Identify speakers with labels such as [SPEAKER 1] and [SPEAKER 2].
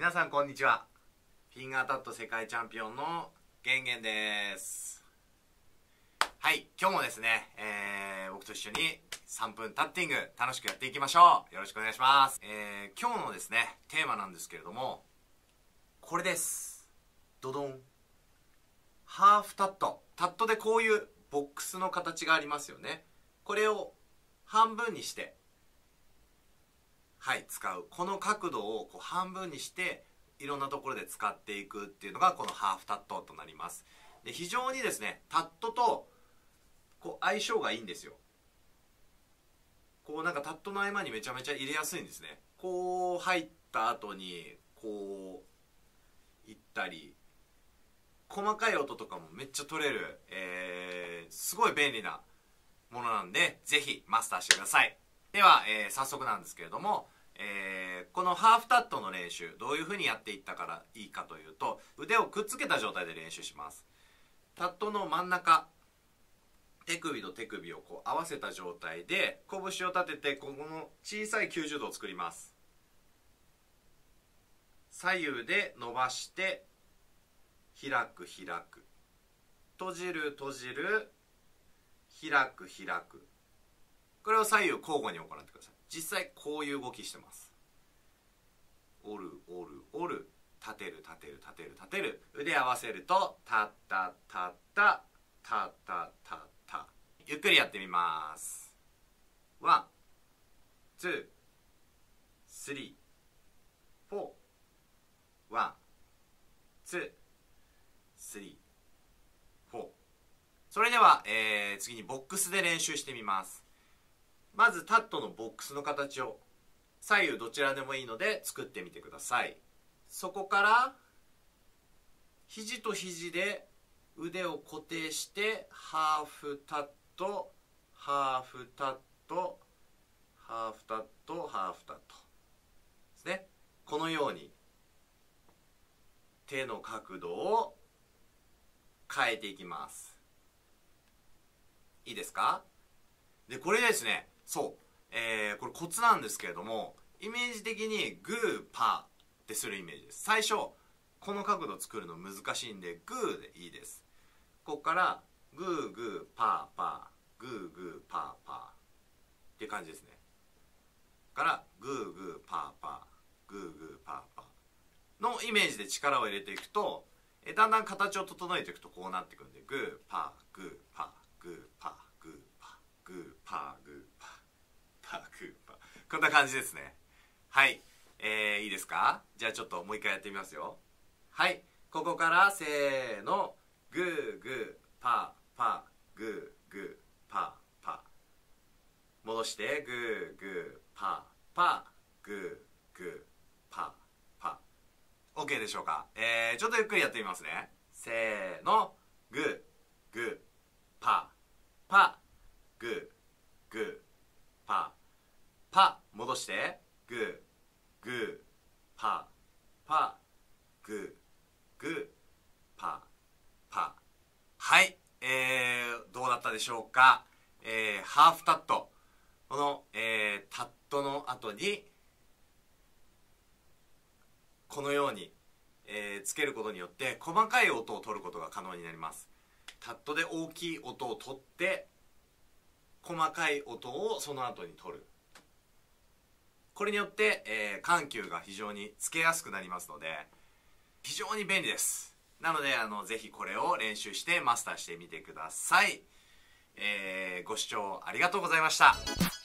[SPEAKER 1] 皆さんこんにちは。フィンガータット世界チャンピオンのゲンゲンです。はい、今日もですね、僕と一緒に3分タッティング楽しくやっていきましょう。よろしくお願いします。今日のですねテーマなんですけれども、これです。ドドン。ハーフタット。タットでこういうボックスの形がありますよね。これを半分にして使う。この角度をこう半分にしていろんなところで使っていくっていうのがこのハーフタットとなります。で、非常にですねタットとこう相性がいいんですよ。こうなんかタットの合間にめちゃめちゃ入れやすいんですね。こう入った後にこう行ったり、細かい音とかもめっちゃ取れる、すごい便利なものなんで、ぜひマスターしてください。では、早速なんですけれども、このハーフタットの練習どういう風にやっていったからいいかというと、腕をくっつけた状態で練習します。タットの真ん中、手首と手首をこう合わせた状態で拳を立てて、この小さい90度を作ります。左右で伸ばして開く開く、閉じる閉じる、開く開く。これを左右交互に行ってください。実際こういう動きしてます。折る折る折る、立てる立てる立てる立てる。腕合わせるとタッタッタッタタッタッタッタ。ゆっくりやってみます。ワン、ツー、スリー、フォー。ワン、ツー、スリー、フォー。それでは、次にボックスで練習してみます。まずタットのボックスの形を左右どちらでもいいので作ってみてください。そこから肘と肘で腕を固定してハーフタット、ハーフタット、ハーフタット、ハーフタットですね。このように手の角度を変えていきます。いいですか？で、これですね、そう、これコツなんですけれども、イメージ的にグーパーってするイメージです。最初この角度作るの難しいんでグーでいいです。ここからグーグーパーパー、グーグーパーパーっていう感じですね。からグーグーパーパー、グーグーパーパーのイメージで力を入れていくと、だんだん形を整えていくとこうなっていくんで、グーパーグーパーグーパーグーパーグーパーグーパーパーグーパー、こんな感じですね。はい、いいですか？じゃあちょっともう一回やってみますよ。はい、ここからせーの、グーグーパーパーグーグーパーパー、戻してグーグーパーパーグーグーパーパー。 OK でしょうか？ちょっとゆっくりやってみますね。せーの、グーグーパーパーグーグーパーパー、戻してグーグーパーパーグーグーパーパー。はい、どうだったでしょうか？ハーフタット、この、タットの後にこのように、つけることによって細かい音を取ることが可能になります。タットで大きい音を取って細かい音をその後に取る。これによって、緩急が非常につけやすくなりますので、非常に便利です。なのでぜひこれを練習してマスターしてみてください。ご視聴ありがとうございました。